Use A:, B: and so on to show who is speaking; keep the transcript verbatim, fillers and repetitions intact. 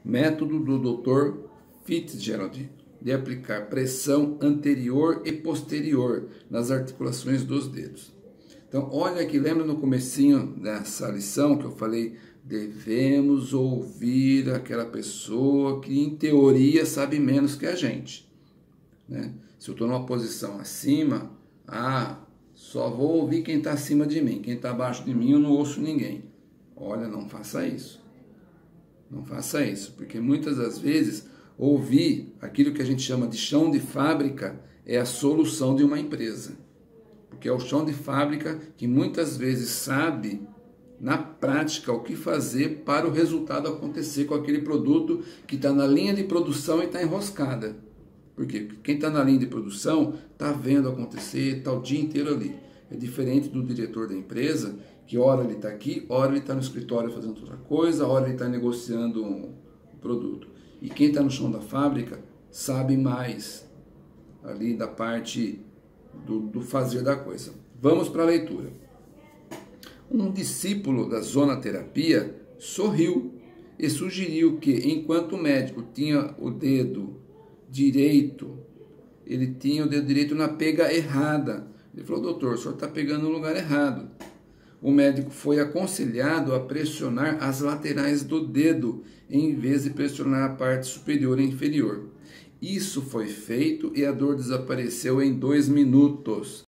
A: Método do doutor Fitzgerald de aplicar pressão anterior e posterior nas articulações dos dedos. Então, olha aqui, lembra no comecinho dessa lição que eu falei, devemos ouvir aquela pessoa que em teoria sabe menos que a gente, né? Se eu estou numa posição acima, ah, só vou ouvir quem está acima de mim, quem está abaixo de mim eu não ouço ninguém. Olha, não faça isso. Não faça isso, porque muitas das vezes ouvir aquilo que a gente chama de chão de fábrica é a solução de uma empresa. Porque é o chão de fábrica que muitas vezes sabe, na prática, o que fazer para o resultado acontecer com aquele produto que está na linha de produção e está enroscada. Porque quem está na linha de produção está vendo acontecer, está o dia inteiro ali. É diferente do diretor da empresa, que hora ele está aqui, hora ele está no escritório fazendo outra coisa, hora ele está negociando um produto. E quem está no chão da fábrica sabe mais ali da parte do, do fazer da coisa. Vamos para a leitura. Um discípulo da zonoterapia sorriu e sugeriu que, enquanto o médico tinha o dedo direito, ele tinha o dedo direito na pega errada. Ele falou, doutor, o senhor está pegando no lugar errado. O médico foi aconselhado a pressionar as laterais do dedo, em vez de pressionar a parte superior e inferior. Isso foi feito e a dor desapareceu em dois minutos.